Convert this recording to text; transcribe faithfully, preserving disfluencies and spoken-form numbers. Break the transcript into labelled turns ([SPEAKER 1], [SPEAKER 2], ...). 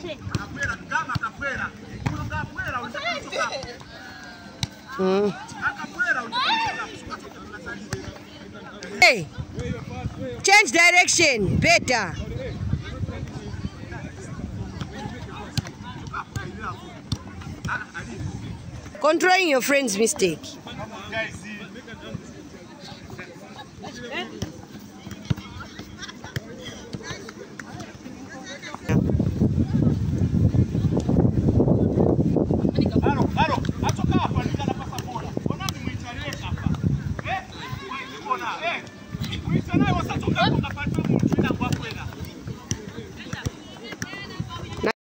[SPEAKER 1] Mm. Hey, change direction, better. Controlling your friend's mistake.